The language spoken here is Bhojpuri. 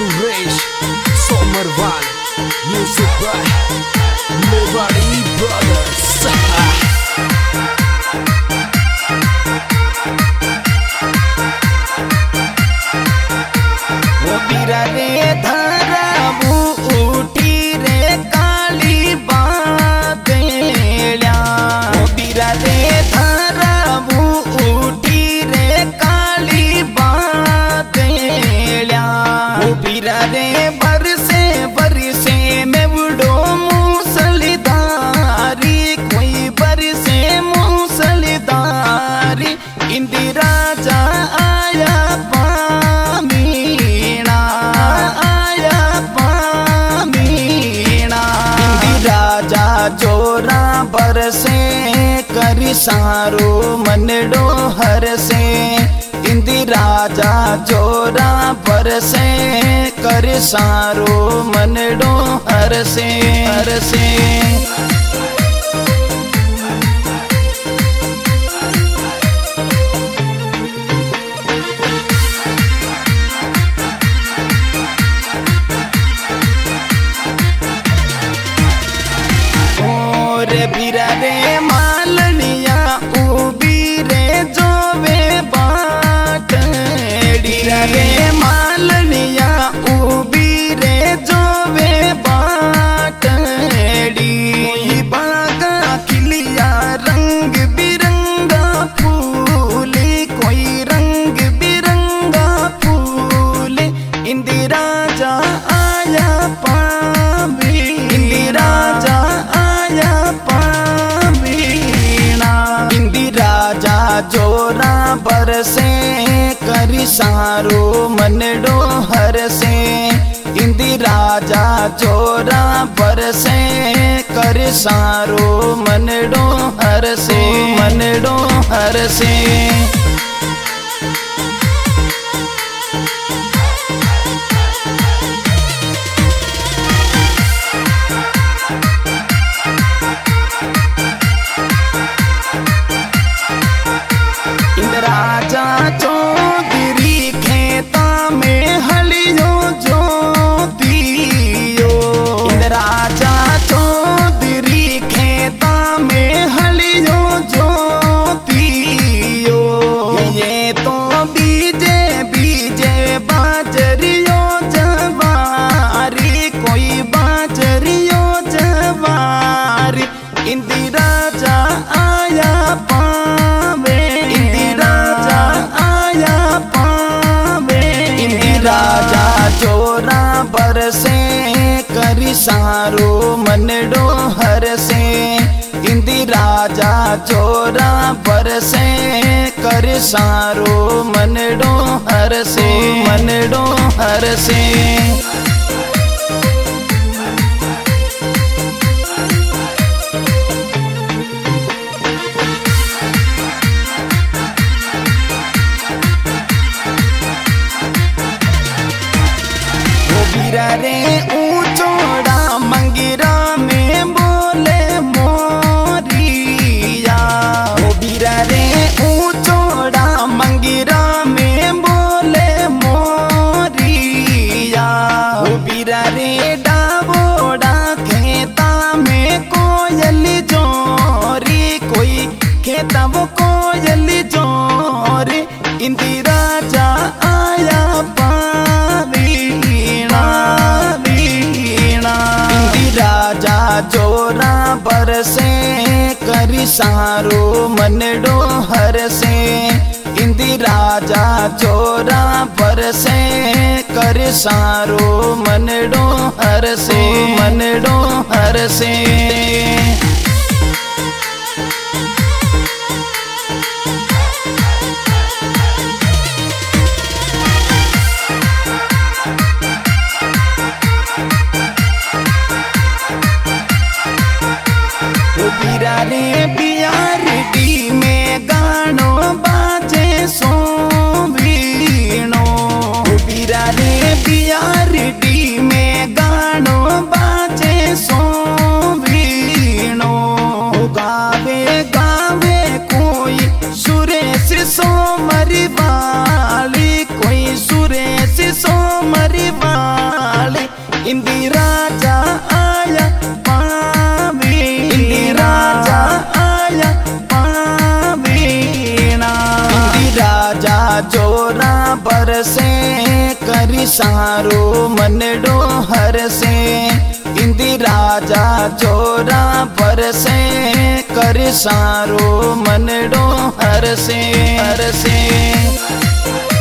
Suresh Somarwal music by Mewari brothers. वो बीरा रे धराबू उठी रे काली बादलिया, वो बीरा रे धराबू उठी रे काली बादलिया, वो बीरा रे बरसे में बुढ़ो मूसलधारी, कोई बरसे मूसलधारी, इंदिरा जा आया पामीना, आया पामीना, इंदिरा जा जोरा बरसे करी सारो मनडो हर से, इंदिरा जा जोरा बरसे कर सारो मनडो हर से, हर से। रे बीरा रे मालनिया उबी रे जोवे बाटड़ी, रे मालनिया उबी रे जोवे बाटड़ी, बागा खिलिया रंग बिरंगा फूल, कोई रंग बिरंगा फूल, इंदिरा जा आया पावी, इंदिरा जा पामीना, इंदिरा जा जोरा बरसे करी सारो मनडो हर से, इंदिरा जा जोरा बरसे कर सारो मनडो हर से, मनडो हर से। राजा चौधरी खेता में हलियो जोतियो, राजा चौधरी खेता में हलियो जोतियो, ये तो बीजे बीजे बाजरियो जवारी, कोई बाजरियो जवारी, इंदिरा जा आया पावे, इंदिरा जा आया पावे, इंदिरा जा जोरा बरसे करी सारो मनडो हर से, इंदिरा जा जोरा बरसे कर सारो मनडो हर से, मनडो हर से। बीरा रे ऊंचोड़ा मंगिरा में बोले मोरिया, वो बीरा रे ऊंचोड़ा मंगिरा में बोले मोरिया, वो बीरा रे डाबोड़ा खेता में कोयल जोरी, कोई खेता वो कोयल जोरी, इंदिरा जा आया पावीना, इंदिरा जा जोरा बरसे करी सारो मनडो हर से, इंदिरा जा जोरा बरसे कर सारो मनडो हर से, मनडो हर से। बीरा रे बियारडी में गानो बाजे सोवीणो, बीरा रे बियारडी में गानो बाजे सोवीणो, गावे गावे कोई सुरेश सोमरवाली, कोई सुरेश सोमरवाली, दया पावीना। राजा जोरा बरसे करी सारो मनडो हर से। इंदी राजा जोरा बरसे करी सारो मनडो हर से।